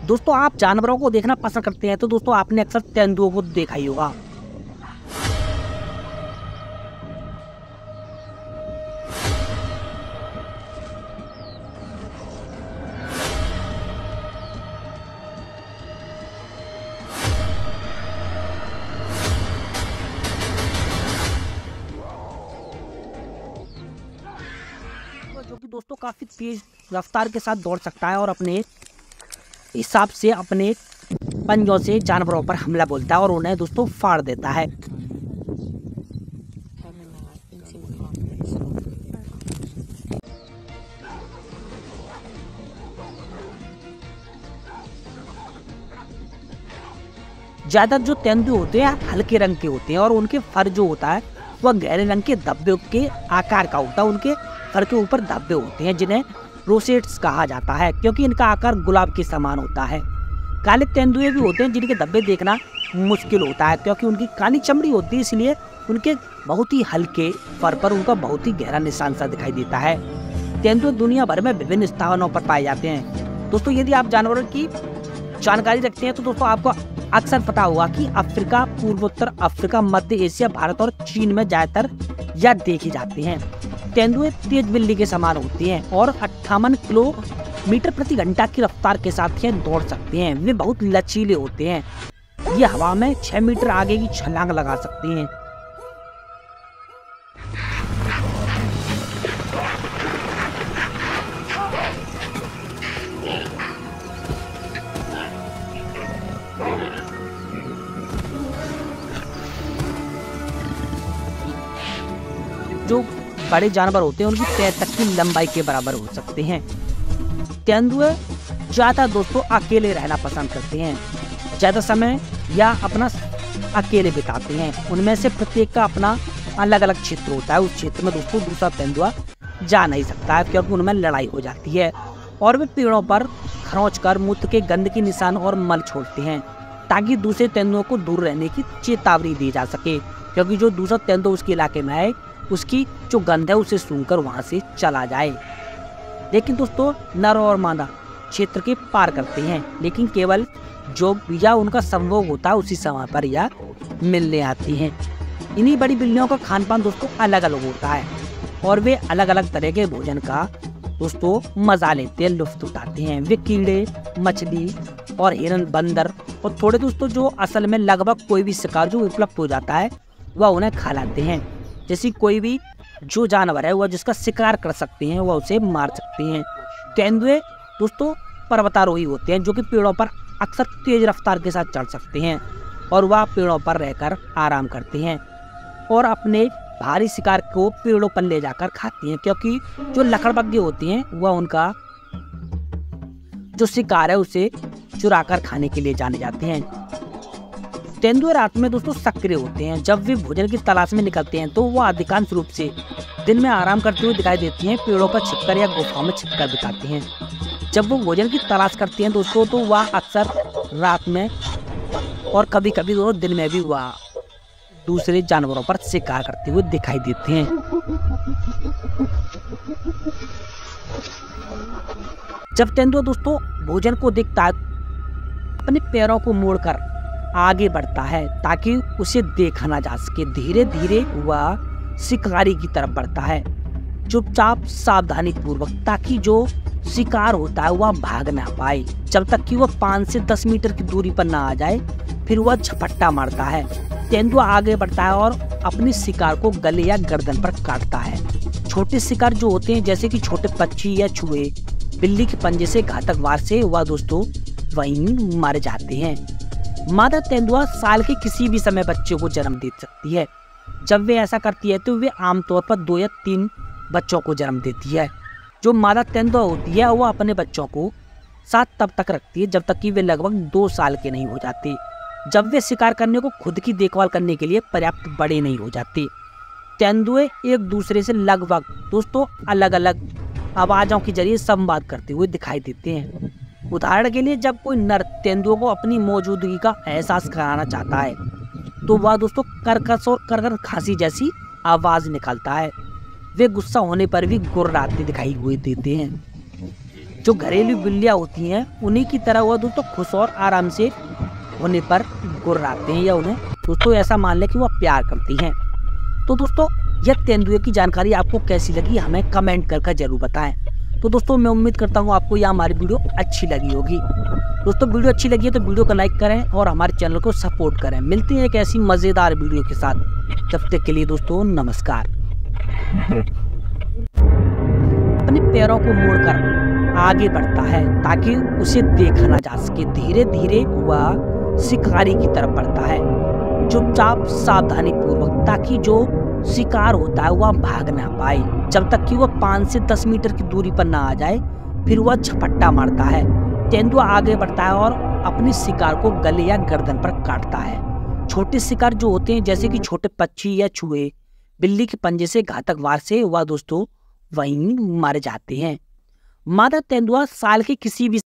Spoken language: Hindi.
दोस्तों आप जानवरों को देखना पसंद करते हैं तो दोस्तों आपने अक्सर तेंदुओं को देखा ही होगा। जो कि दोस्तों काफी तेज रफ्तार के साथ दौड़ सकता है और अपने हिसाब से अपने पंजों से जानवरों पर हमला बोलता है और उन्हें दोस्तों फाड़ देता है। ज्यादातर जो तेंदुए होते हैं हल्के रंग के होते हैं और उनके फर जो होता है वह गहरे रंग के धब्बे के आकार का होता है। उनके फर के ऊपर धब्बे होते हैं जिन्हें रोसेट्स कहा जाता है क्योंकि इनका आकार गुलाब के समान होता है। काले तेंदुए भी होते हैं जिनके धब्बे देखना मुश्किल होता है क्योंकि उनकी काली चमड़ी होती है, इसलिए उनके बहुत ही हल्के फर पर उनका बहुत ही गहरा निशान सा दिखाई देता है। तेंदुए दुनिया भर में विभिन्न स्थानों पर पाए जाते हैं। दोस्तों यदि आप जानवरों की जानकारी रखते हैं तो दोस्तों आपको अक्सर पता होगा कि अफ्रीका, पूर्वोत्तर अफ्रीका, मध्य एशिया, भारत और चीन में ज्यादातर यह देखे जाते हैं। तेंदुए तेज बिल्ली के समान होते हैं और 58 किलोमीटर प्रति घंटा की रफ्तार के साथ ये दौड़ सकते हैं। वे बहुत लचीले होते हैं। ये हवा में 6 मीटर आगे की छलांग लगा सकते हैं। जो बड़े जानवर होते हैं उनकी पैर तक की लंबाई के बराबर हो सकते हैं। तेंदुए ज्यादा दोस्तों अकेले रहना पसंद करते हैं, ज्यादा समय या अपना अकेले बिताते हैं। उनमें से प्रत्येक का अपना अलग अलग क्षेत्र होता है। उस क्षेत्र में दोस्तों दूसरा तेंदुआ जा नहीं सकता है क्योंकि उनमें लड़ाई हो जाती है और वे पेड़ों पर खरोंच कर मूत्र के गंद के निशान और मल छोड़ते हैं ताकि दूसरे तेंदुओं को दूर रहने की चेतावनी दी जा सके, क्योंकि जो दूसरा तेंदुआ उसके इलाके में आए उसकी जो गंध है उसे सूंघकर वहां से चला जाए। लेकिन दोस्तों नर और मादा क्षेत्र के पार करते हैं, लेकिन केवल जो या उनका संभोग होता है उसी समय पर या मिलने आती हैं। इन्हीं बड़ी बिल्लियों का खान पान दोस्तों अलग अलग होता है और वे अलग अलग तरह के भोजन का दोस्तों मजा लेते हैं, लुफ्त उठाते हैं। वे कीड़े, मछली और हिरन, बंदर और थोड़े दोस्तों जो असल में लगभग कोई भी शिकार जो उपलब्ध हो जाता है वह उन्हें खा लाते हैं। जैसे कोई भी जो जानवर है वह जिसका शिकार कर सकते हैं वह उसे मार सकते हैं। तेंदुए दोस्तों पर्वतारोही होते हैं जो कि पेड़ों पर अक्सर तेज रफ्तार के साथ चढ़ सकते हैं और वह पेड़ों पर रहकर आराम करते हैं और अपने भारी शिकार को पेड़ों पर ले जाकर खाते हैं, क्योंकि जो लकड़बग्घे होते हैं वह उनका जो शिकार है उसे चुराकर खाने के लिए जाने जाते हैं। तेंदुए रात में दोस्तों सक्रिय होते हैं। जब वे भोजन की तलाश में निकलते हैं तो वह अधिकांश रूप से दिन में आराम करते हुए दिखाई देती हैं। पेड़ों पर छिपकर या गुफाओं में छिपकर बिताते हैं। जब वो भोजन की तलाश करती हैं दोस्तों तो वह अक्सर रात में और कभी कभी दोस्तों दिन में भी वह दूसरे जानवरों पर शिकार करते हुए दिखाई देते हैं। जब तेंदुआ दोस्तों भोजन को देखता है अपने पैरों को मोड़कर आगे बढ़ता है ताकि उसे देखा ना जा सके। धीरे धीरे वह शिकारी की तरफ बढ़ता है, चुपचाप सावधानी पूर्वक, ताकि जो शिकार होता है वह भाग ना पाए। जब तक कि वह 5 से 10 मीटर की दूरी पर ना आ जाए फिर वह झपट्टा मारता है। तेंदुआ आगे बढ़ता है और अपने शिकार को गले या गर्दन पर काटता है। छोटे शिकार जो होते हैं जैसे कि छोटे पक्षी या चूहे बिल्ली के पंजे से घातक वार से वह दोस्तों वहीं मर जाते हैं। मादा तेंदुआ साल के किसी भी समय बच्चों को जन्म दे सकती है। जब वे ऐसा करती है तो वे आमतौर पर 2 या 3 बच्चों को जन्म देती है। जो मादा तेंदुआ होती है वह अपने बच्चों को साथ तब तक रखती है जब तक कि वे लगभग 2 साल के नहीं हो जाते, जब वे शिकार करने को खुद की देखभाल करने के लिए पर्याप्त बड़े नहीं हो जाते। तेंदुए एक दूसरे से लगभग दोस्तों अलग अलग आवाज़ों के जरिए संवाद करते हुए दिखाई देते हैं। उदाहरण के लिए जब कोई नर तेंदुओं को अपनी मौजूदगी का एहसास कराना चाहता है तो वह दोस्तों कर्कश और करकर खांसी जैसी आवाज़ निकालता है। वे गुस्सा होने पर भी गुर्राते दिखाई हुए देते हैं। जो घरेलू बिल्लियाँ होती हैं उन्हीं की तरह वह दोस्तों खुश और आराम से होने पर गुर्राते हैं या उन्हें दोस्तों ऐसा मान लें कि वह प्यार करती हैं। तो दोस्तों यह तेंदुए की जानकारी आपको कैसी लगी हमें कमेंट करके जरूर बताएं। तो दोस्तों मैं उम्मीद करता हूँ आपको यह हमारी वीडियो अच्छी लगी होगी। दोस्तों वीडियो अच्छी लगी है तो वीडियो को लाइक करें और हमारे चैनल को सपोर्ट करें। मिलते हैं एक ऐसी मज़ेदार वीडियो के साथ, तब तक के लिए दोस्तों नमस्कार। अपने पैरों को मोड़कर आगे बढ़ता है ताकि उसे देखा ना जा सके। धीरे धीरे वह शिकारी की तरफ बढ़ता है, चुपचाप सावधानी पूर्वक, ताकि जो शिकार होता है वह भाग ना पाए। जब तक कि वह 5 से 10 मीटर की दूरी पर ना आ जाए फिर वह झपट्टा मारता है। तेंदुआ आगे बढ़ता है और अपने शिकार को गले या गर्दन पर काटता है। छोटे शिकार जो होते हैं जैसे कि छोटे पक्षी या चूहे बिल्ली के पंजे से घातक वार से वह दोस्तों वहीं मारे जाते हैं। मादा तेंदुआ साल के किसी भी